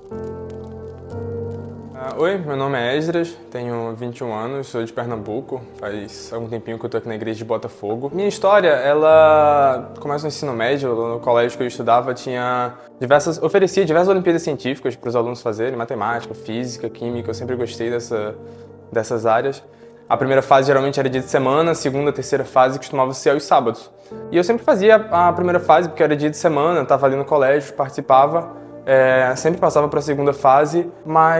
Oi, meu nome é Esdras, tenho 21 anos, sou de Pernambuco, faz algum tempinho que eu tô aqui na igreja de Botafogo. Minha história, ela começa no ensino médio, no colégio que eu estudava, oferecia diversas Olimpíadas científicas para os alunos fazerem, matemática, física, química, eu sempre gostei dessas áreas. A primeira fase geralmente era dia de semana, a segunda, terceira fase costumava ser aos sábados. E eu sempre fazia a primeira fase porque era dia de semana, estava ali no colégio, participava. Sempre passava para a segunda fase,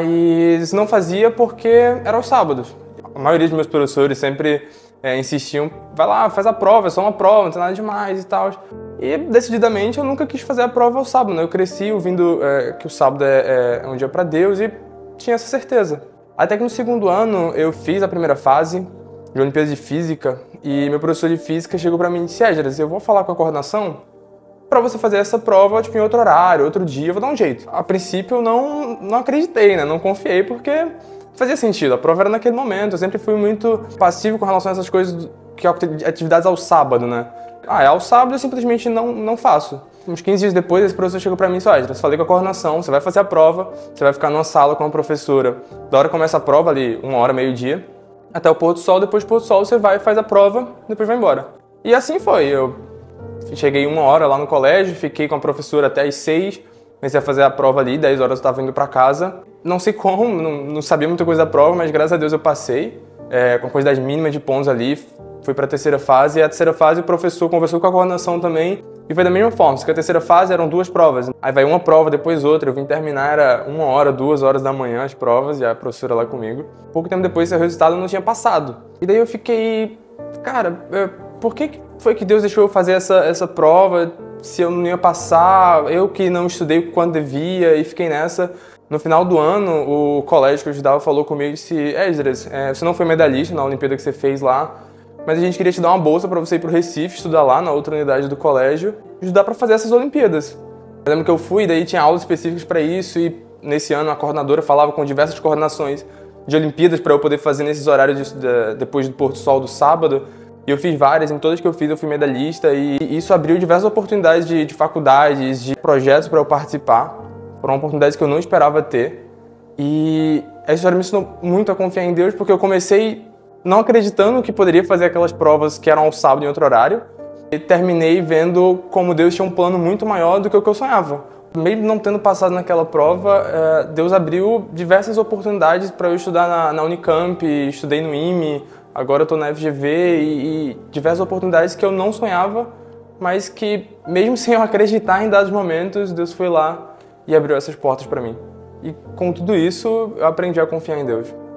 mas não fazia porque era aos sábados. A maioria dos meus professores sempre insistiam, vai lá, faz a prova, é só uma prova, não tem nada demais e tal. E decididamente eu nunca quis fazer a prova ao sábado, né? Eu cresci ouvindo que o sábado é um dia para Deus e tinha essa certeza. Até que no segundo ano eu fiz a primeira fase de Olimpíada de Física e meu professor de Física chegou para mim e disse: Esdras, eu vou falar com a coordenação para você fazer essa prova em outro horário, outro dia, eu vou dar um jeito. A princípio eu não acreditei, né? Não confiei porque fazia sentido, a prova era naquele momento, eu sempre fui muito passivo com relação a essas coisas, atividades ao sábado, né? É ao sábado eu simplesmente não faço. Uns 15 dias depois, esse professor chegou pra mim e disse: Esdras, falei com a coordenação, você vai fazer a prova, você vai ficar numa sala com a professora. Da hora que começa a prova, ali, 1h, meio-dia, até o pôr do sol, depois do pôr do sol você vai e faz a prova, depois vai embora. E assim foi, eu cheguei 1h lá no colégio, fiquei com a professora até as 6h, comecei a fazer a prova ali, 10 horas eu estava indo para casa. Não sei como, não sabia muita coisa da prova, mas graças a Deus eu passei, com a quantidade mínima de pontos ali, fui para a terceira fase, e a terceira fase o professor conversou com a coordenação também, e foi da mesma forma, só que a terceira fase eram 2 provas, aí vai uma prova, depois outra, eu vim terminar, era 1h, 2h da manhã as provas, e a professora lá comigo. Pouco tempo depois, esse resultado eu não tinha passado. E daí eu fiquei, cara, por que foi que Deus deixou eu fazer essa prova se eu não ia passar, eu que não estudei quando devia e fiquei nessa. No final do ano, o colégio que eu estudava falou comigo e disse: Esdras, você não foi medalhista na Olimpíada que você fez lá, mas a gente queria te dar uma bolsa para você ir para o Recife, estudar lá na outra unidade do colégio, ajudar para fazer essas Olimpíadas. Eu lembro que eu fui, daí tinha aulas específicas para isso e nesse ano a coordenadora falava com diversas coordenações de Olimpíadas para eu poder fazer nesses horários depois do pôr do sol do sábado. E eu fiz várias, em todas que eu fiz eu fui medalhista e isso abriu diversas oportunidades de faculdades, de projetos para eu participar. Foram oportunidades que eu não esperava ter. E essa história me ensinou muito a confiar em Deus, porque eu comecei não acreditando que poderia fazer aquelas provas que eram ao sábado em outro horário. E terminei vendo como Deus tinha um plano muito maior do que o que eu sonhava. Mesmo não tendo passado naquela prova, Deus abriu diversas oportunidades para eu estudar na Unicamp, estudei no IME, agora eu estou na FGV e diversas oportunidades que eu não sonhava, mas que mesmo sem eu acreditar em dados momentos, Deus foi lá e abriu essas portas para mim. E com tudo isso, eu aprendi a confiar em Deus.